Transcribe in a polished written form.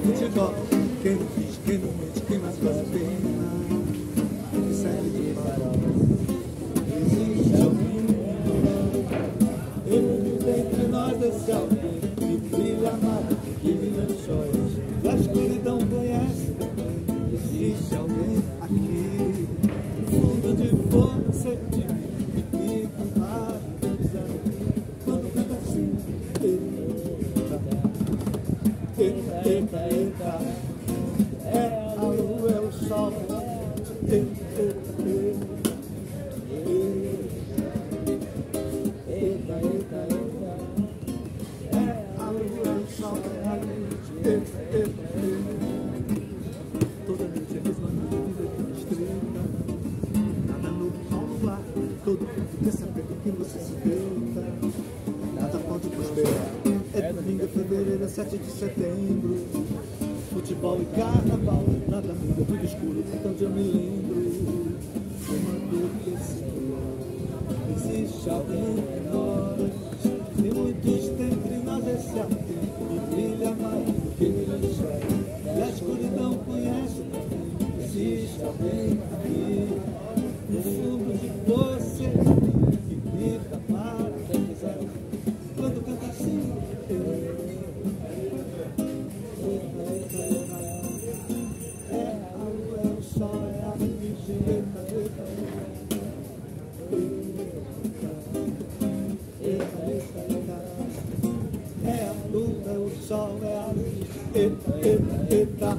futebol. Quem não finge, quem não mente, quem mais vale a pena, que serve de farol. Existe alguém, entre nós esse alguém que brilha mais, que brilha joias, e a escuridão conhece. Existe alguém aqui, no fundo de você, de mim, que fica lá, quando canta assim. Eita, eita, eita, é a lua, é o sol. Eita, eita, eita, eita, eita, é a lua, é o sol, é a luz. Eita, eita, eita, toda noite é a mesma noite, vida de uma estrela. Nada novo ao luar, todo mundo quer saber do que você se deita. Nada pode prosperar. É domingo, é fevereiro, é 7 de setembro. Futebol e carnaval, nada muda, tudo escuro, tanto eu me lembro. Uma dúvida existe alguém em nós. E muitos tem entre nós esse alguém que brilha mais do que brilha o sol. E a escuridão conhece também. Existe alguém aqui, no fundo de você, que grita para quem quiser. Quando canta assim, é a lua, é o sol, é a luz, é a lua, é o sol, é a luz, eita, eita, eita.